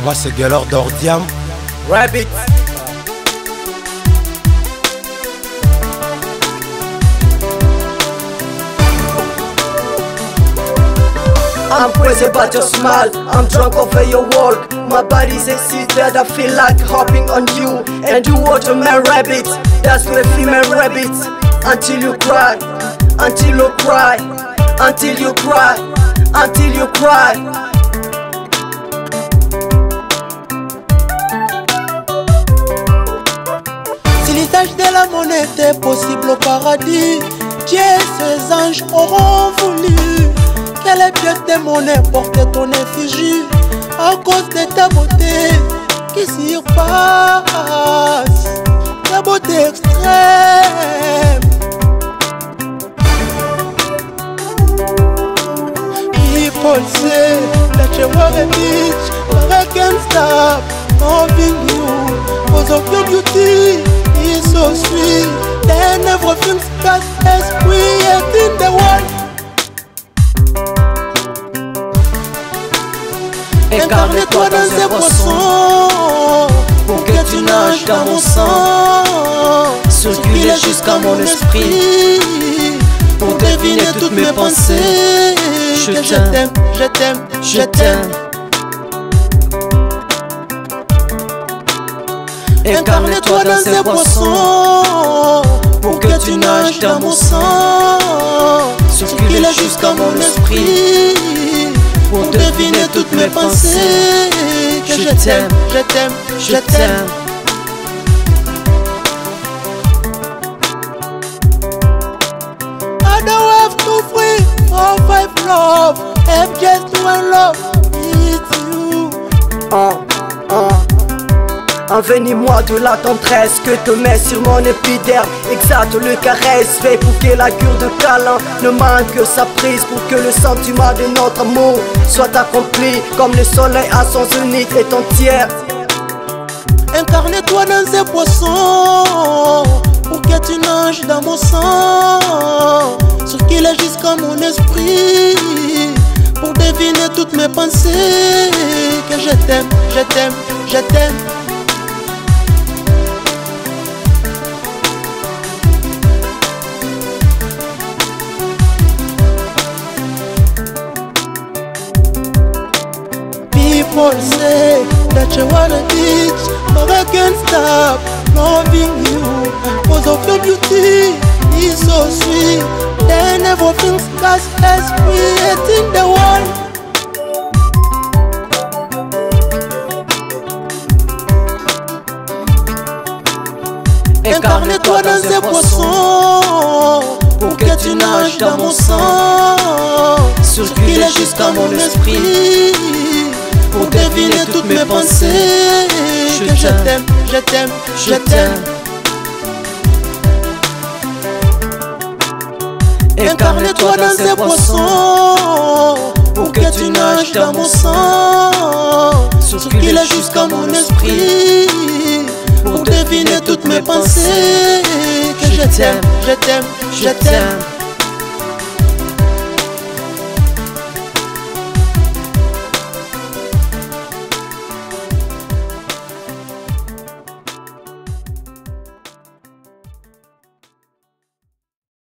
Moi c'est Gaylor d'Ordiam Rabbit. I'm crazy about your smile, I'm drunk over your walk. My body's excited, I feel like hopping on you. And you watermelon rabbit, that's for the female rabbit. Until you cry, until you cry, until you cry, until you cry. Si l'usage de la monnaie était possible au paradis, Dieu et ses anges auront voulu que les pièces de monnaie portent ton effigie à cause de ta beauté qui surpasse, ta beauté extrême. People say that you are a bitch, but I can't stop loving you because of your beauty. It's so sweet, then everything's got esprit in the world. Incarne-toi dans ces poissons pour que tu nages dans mon sang, circuler jusqu'à mon esprit pour deviner toutes mes pensées. Je t'aime, je t'aime, je t'aime. Incarne-toi dans ces poissons pour que tu nages dans mon sang, circuler jusqu'à mon esprit pour deviner toutes mes pensées. Que je t'aime, je t'aime, je t'aime. I don't have 2, 3, 4, 5 love, have just one love, it's you. Envenime-moi de la tendresse que te met sur mon épiderme. Exalte le caresse, fais pour que la cure de câlin ne manque que sa prise, pour que le sentiment de notre amour soit accompli comme le soleil à son zénith est entière. Incarne-toi dans ces poissons pour que tu nages dans mon sang, circuler jusqu'à mon esprit pour deviner toutes mes pensées. Que je t'aime, je t'aime, je t'aime. People say that you are a bitch, but I can't stop loving you because of your beauty. It's so sweet, then everything's got esprit in the world. Incarne-toi dans ces poissons pour que tu nages dans mon sang, circuler jusqu'à mon esprit pour deviner toutes mes pensées. Que je t'aime, je t'aime, je t'aime. Incarne-toi dans ces poissons pour que tu nages dans mon sang, circuler jusqu'à mon esprit pour deviner toutes mes pensées. Que je t'aime, je t'aime, je t'aime.